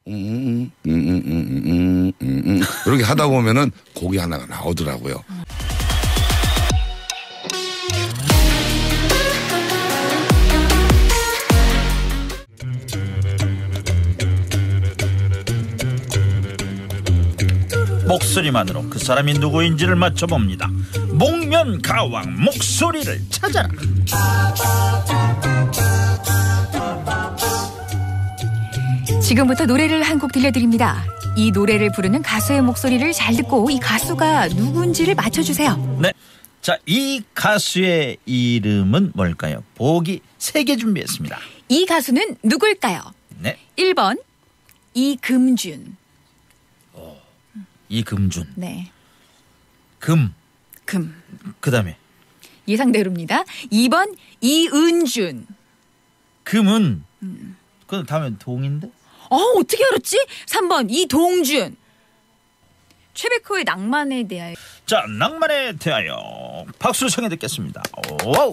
이렇게 하다 보면은 곡이 하나가 나오더라고요. 목소리만으로 그 사람이 누구인지를 맞춰봅니다. 목면가왕 목소리를 찾아라. 지금부터 노래를 한 곡 들려드립니다. 이 노래를 부르는 가수의 목소리를 잘 듣고 이 가수가 누군지를 맞춰주세요. 네, 자, 이 가수의 이름은 뭘까요? 보기 3개 준비했습니다. 이 가수는 누굴까요? 네, 1번 이금준. 이금준. 네. 금. 그 다음에 예상대로입니다. 2번 이은준. 금은 그 다음에 동인데? 어떻게 알았지? 3번 이동준. 최백호의 낭만에 대하여. 자, 낭만에 대하여 박수 청해 듣겠습니다. 오.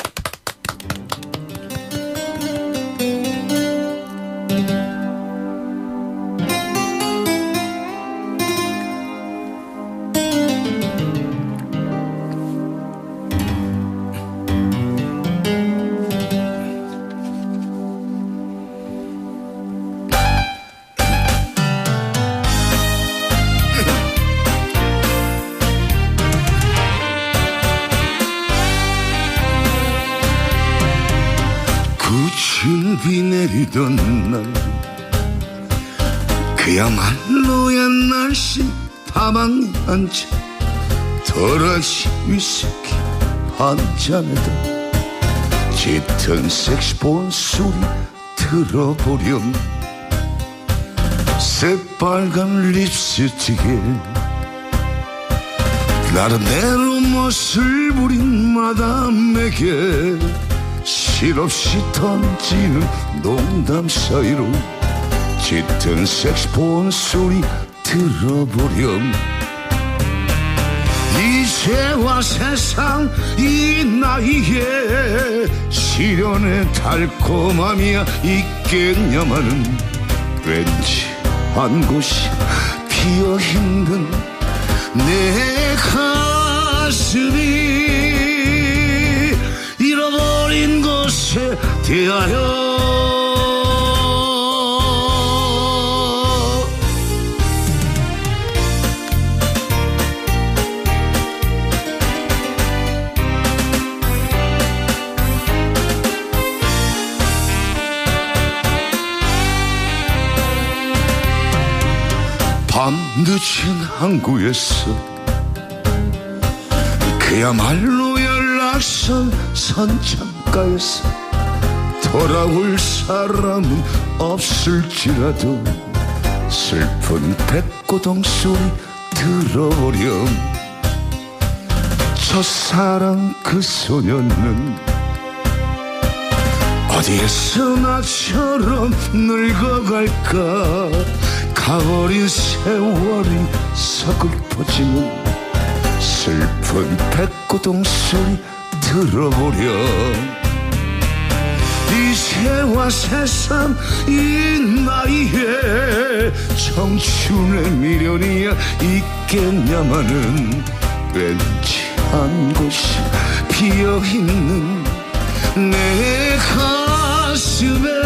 비 내리던 날 그야말로야 날씨 다방에 앉아 도라지 위스키 한잔에다 짙은 색시폰 소리 들어보렴 새빨간 립스틱에 나름대로 멋을 부린 마담에게 실없이 던지는 농담 사이로 짙은 색시폰 소리 들어보렴 이제와 세상 이 나이에 시련의 달콤함이야 있겠냐마는 왠지 한 곳이 비어있는 내 가슴이 잃어버린 것에 대하여 밤늦은 항구에서 그야말로 연락선 선창가에서 돌아올 사람은 없을지라도 슬픈 백고동 소리 들어보렴 첫사랑 그 소녀는 어디에서 나처럼 늙어갈까 가버린 세월이 서글퍼지는 슬픈 백고동 소리 들어보렴 이제와 세상 이 나이에 청춘의 미련이야 있겠냐마는 왠지 한 곳이 비어있는 내 가슴에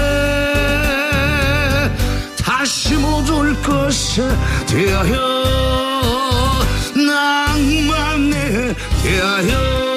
다시 못 올 것에 대하여 낭만에 대하여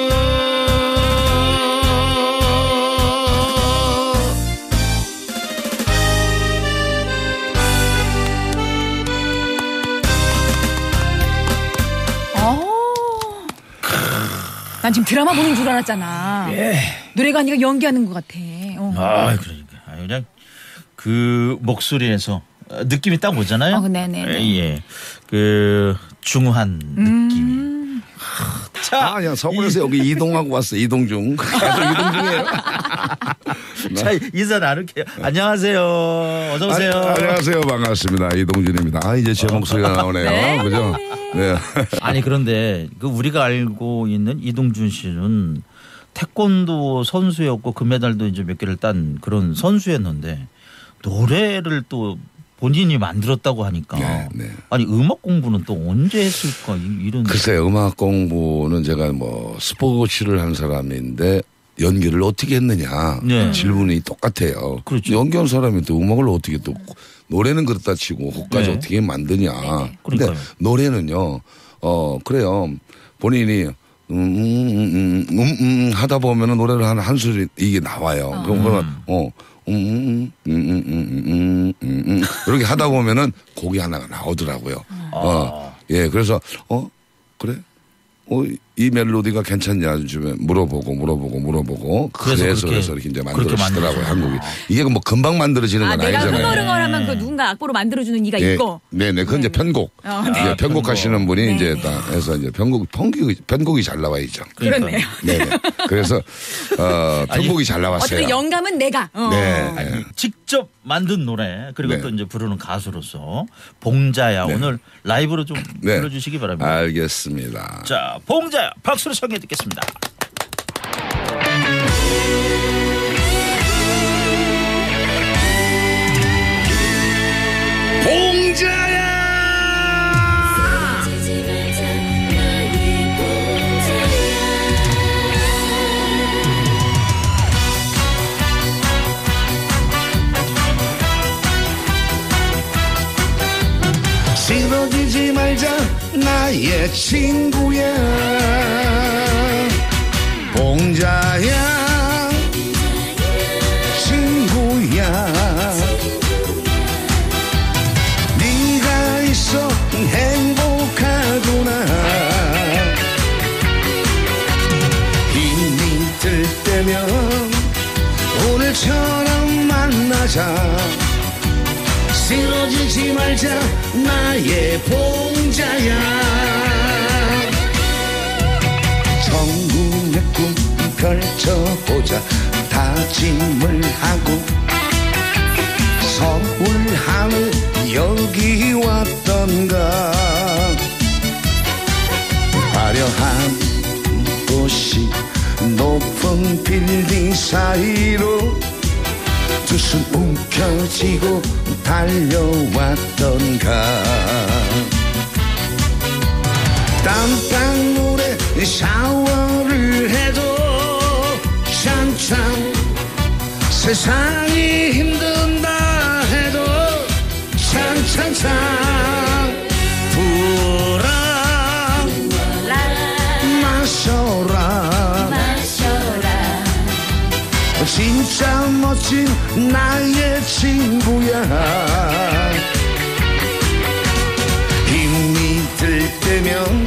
난 지금 드라마 보는 줄 알았잖아. 예. 노래가 아니라 연기하는 것 같아. 그러니까 그냥 그 목소리에서 느낌이 딱 오잖아요. 네네. 예, 그 중후한 느낌이. 자, 그냥 서울에서 여기 이동하고 왔어. 이동중. 이동중이에요. 자, 인사 나눌게요. 안녕하세요. 어서 오세요. 안녕하세요. 반갑습니다. 이동준입니다. 이제 제 목소리가 나오네요. 네. 그죠? 네. 아니, 그런데 그 우리가 알고 있는 이동준 씨는 태권도 선수였고 금메달도 이제 몇 개를 딴 그런 선수였는데 노래를 또 본인이 만들었다고 하니까 네. 아니 음악 공부는 또 언제 했을까 이런. 글쎄요. 음악 공부는 제가 뭐 스포츠를 한 사람인데 연기를 어떻게 했느냐 네. 질문이 똑같아요. 그렇죠. 연기한 사람이 또 음악을 어떻게 또 노래는 그렇다 치고 곡까지 네. 어떻게 만드냐. 근데 그러니까요. 노래는요. 그래요. 본인이 하다 보면은 노래를 한 소리 이게 나와요. 그러면 이렇게 하다 보면은 곡이 하나가 나오더라고요. 예, 그래서 그래. 이 멜로디가 괜찮냐 좀 물어보고 그래서 이렇게 이제 만들어지더라고요 한국이. 이게 뭐 금방 만들어지는 건 내가 아니잖아요. 흥얼흥얼하면 그 누군가 악보로 만들어주는 이가 있고. 네네. 그건 이제 편곡. 이제 편곡하시는 분이 이제 다 해서 이제 편곡이 잘 나와야죠. 그렇네요. 네네. 그래서 편곡이 잘 나왔어요. 어쨌든 영감은 내가. 네. 아니, 직접 만든 노래 그리고 네. 또 이제 부르는 가수로서 봉자야 네. 오늘 라이브로 좀 네. 불러주시기 바랍니다. 알겠습니다. 자, 봉자야 박수로 청해 듣겠습니다. 봉자야. 쓰러지지 말자 나의 친구야 봉자야 친구야 네가 있어 행복하구나 힘이 들 때면 오늘처럼 만나자 쓰러지지 말자 나의 봉자야 천국의 꿈 펼쳐보자 다짐을 하고 서울 하늘 여기 왔던가 화려한 도시 높은 빌딩 사이로 두 손 움켜쥐고 달려왔던가 땀방울에 샤워를 해도 찬찬 세상이 힘든다 해도 찬찬찬 부어라 마셔라 진짜 멋진 나의 친구야 힘이 들 때면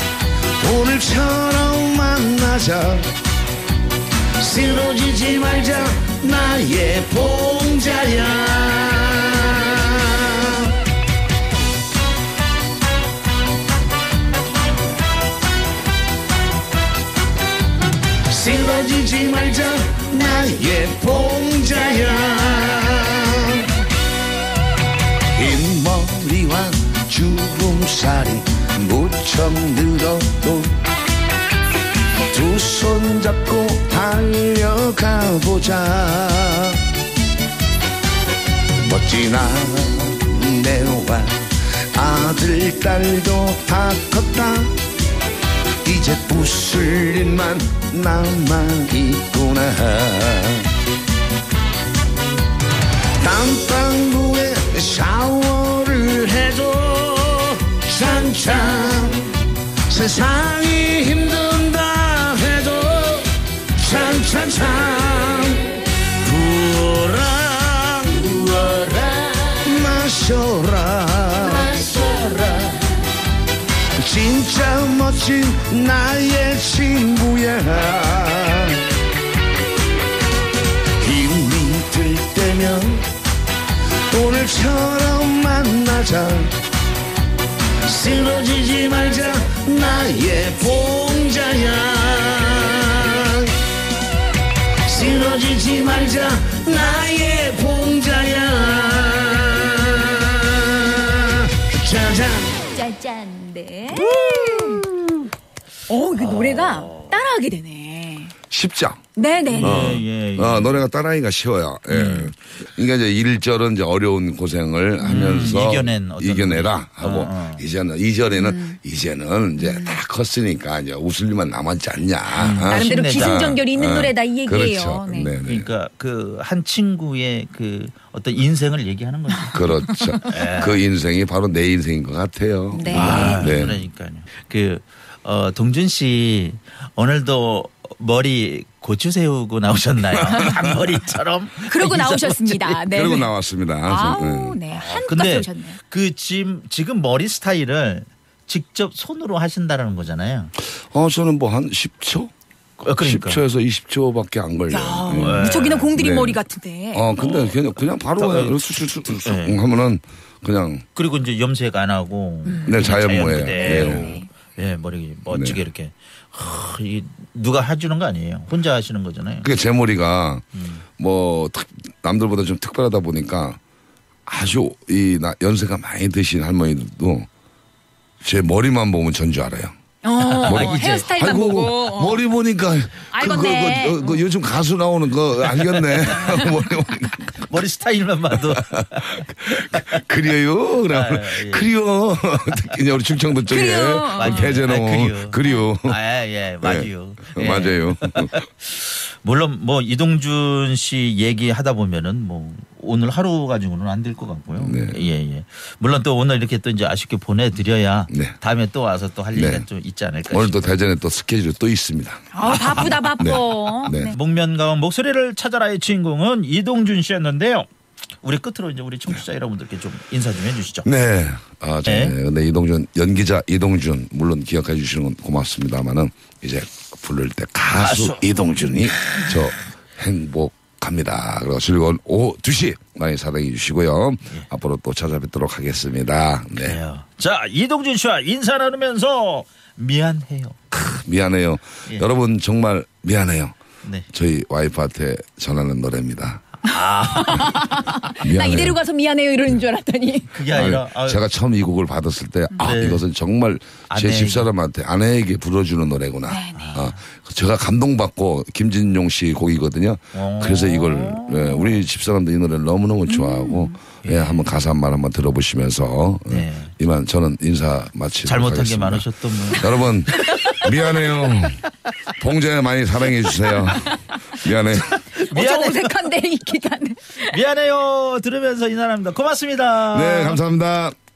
오늘처럼 만나자 쓰러지지 말자 나의 봉자야 쓰러지지 말자 나의 봉자야 흰머리와 주름살이 무척 늘어도 두 손 잡고 달려가보자 멋진 아내와 아들 딸도 다 컸다 이제 웃을 일만 남아있구나 땀방구에 샤워를 해도 찬찬 세상이 힘든다 해도 찬찬찬 부어라 마셔라 진짜 멋진 나의 친구야 힘이 들 때면 오늘처럼 만나자 쓰러지지 말자 나의 봉자야 쓰러지지 말자 나의 봉자야 짜잔 짜잔. 네. 이거 노래가 따라하게 되네. 쉽죠? 네네. 노래가 따라하기가 쉬워요. 예. 그러니까 이제 1절은 이제 어려운 고생을 하면서 이겨내라 하고 이전에는 이제는 이제 다 컸으니까 이제 웃을 일만 남았지 않냐. 나름대로 기승전결이 있는 노래다 이 얘기예요. 그렇죠. 네. 네네. 그러니까 그 한 친구의 그 어떤 인생을 얘기하는 거죠. 그렇죠. 그 인생이 바로 내 인생인 것 같아요. 네. 네. 그러니까요. 동준 씨 오늘도 머리 고추 세우고 나오셨나요? 앞머리처럼. 그러고 나오셨습니다. 네. 그러고 나왔습니다. 아우, 네. 한껏 근데 세우셨네요. 지금 머리 스타일을 직접 손으로 하신다는 거잖아요. 저는 뭐 한 10초? 그러니까. 10초에서 20초밖에 안 걸려요. 무척이나 공들이 네. 머리 같은데. 근데 그냥 바로 쑥쑥쑥 하면은 그냥. 그리고 이제 염색 안 하고. 네, 자연모예요. 네. 머리 멋지게 이렇게. 누가 해주는 거 아니에요. 혼자 하시는 거잖아요. 그게 제 머리가 뭐 남들보다 좀 특별하다 보니까 아주 연세가 많이 드신 할머니들도 제 머리만 보면 전 줄 알아요. 헤어스타일만 보고. 머리 보니까 알겠네. 그 요즘 가수 나오는 거 알겠네. 머리 스타일만 봐도 그래요. 그럼 예. 그래요. 특히 우리 충청도 쪽에 배제노 그래요. 맞아요. 네. 맞아요. 물론 뭐 이동준 씨 얘기하다 보면은 뭐 오늘 하루 가지고는 안 될 것 같고요. 네. 예. 물론 또 오늘 이렇게 또 이제 아쉽게 보내드려야 네. 다음에 또 와서 또 할 얘기가 네. 좀 있지 않을까. 오늘 또 대전에 또 스케줄이 또 있습니다. 바쁘다 바빠. 네. 네. 목면가왕 목소리를 찾아라의 주인공은 이동준 씨였는데요. 우리 끝으로 이제 우리 청취자 여러분들께 좀 인사 좀 해주시죠. 네. 네. 근데 이동준, 연기자 이동준, 물론 기억해 주시는 건 고맙습니다만은 이제 부를 때 가수 이동준이 저 행복합니다. 그리고 즐거운 오후 2시 많이 사랑해 주시고요. 앞으로 또 찾아뵙도록 하겠습니다. 네. 그래요. 자, 이동준 씨와 인사 나누면서 미안해요. 미안해요. 예. 여러분 정말 미안해요. 네. 저희 와이프한테 전하는 노래입니다. 나 미안해요. 이대로 가서 미안해요 이러는 줄 알았더니. 그게 아니라 제가 처음 이 곡을 받았을 때 네. 이것은 정말 제 아내에게. 집사람한테 아내에게 불러주는 노래구나. 제가 감동받고 김진용 씨 곡이거든요. 그래서 이걸 우리 집사람도 이 노래를 너무너무 좋아하고 한번 가사 한 말 한번 들어보시면서 네. 이만 저는 인사 마치도록 잘못한 하겠습니다. 게 많으셨던 분. 여러분 미안해요. 봉제 많이 사랑해 주세요. 미안해요. 미안해. 어색한데 이 기간. 미안해요. 들으면서 인사합니다. 고맙습니다. 네 감사합니다.